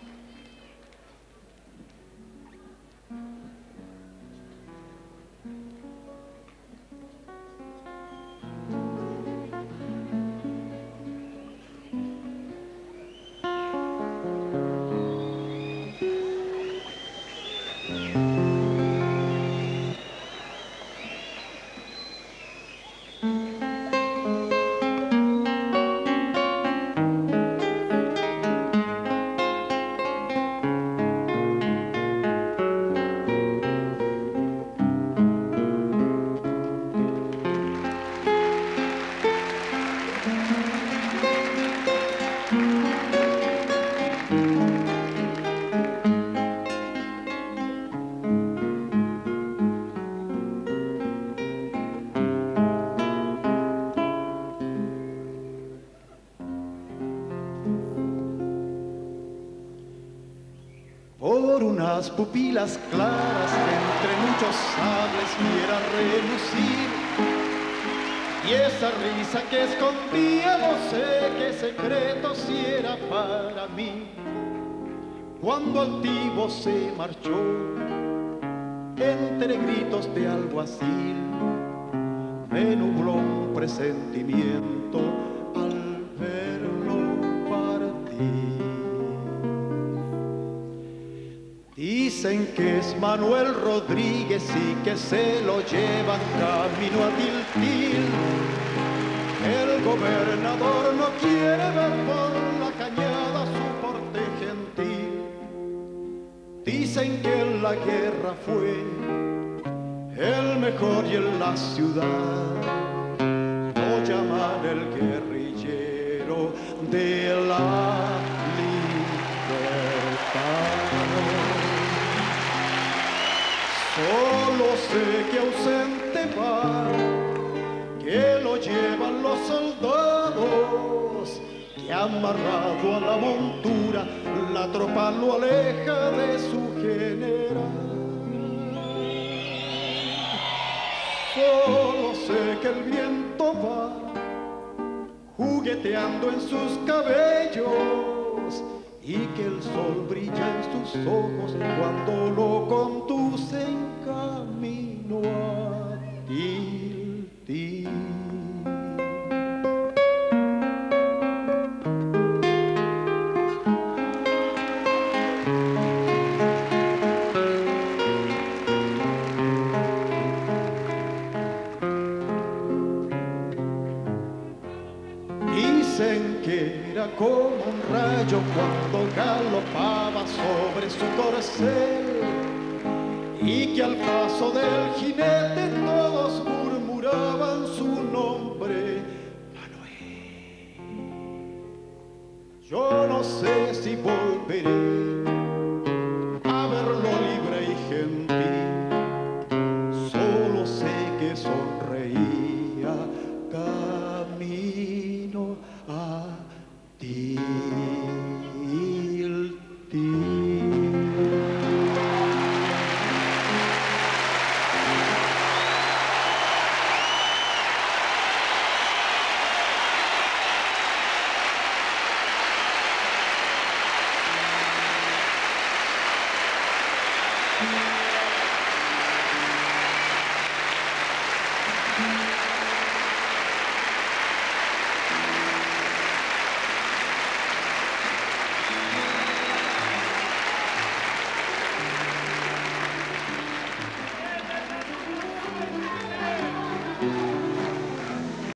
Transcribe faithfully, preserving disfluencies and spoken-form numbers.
Por unas pupilas claras que entre muchos sables viera relucir, y esa risa que escondía no sé qué secreto si era para mí. Cuando altivo se marchó, entre gritos de alguacil, me nubló un presentimiento al verlo partir. Dicen que es Manuel Rodríguez y que se lo llevan camino a Tiltil. El gobernador no quiere ver por la cañada su porte gentil. Dicen que en la guerra fue el mejor y en la ciudad lo llaman el guerrillero de la libertad. Solo sé que ausente va, que lo llevan los soldados, que amarrado a la montura la tropa lo aleja de su general. Solo sé que el viento va jugueteando en sus cabellos y que el sol brilla en sus ojos cuando lo conduce en camino a Tiltil. Dicen que era como un rayo cuando galopaba sobre su corcel, y que al paso del jinete todos murmuraban su nombre, Manuel. Yo no sé si volveré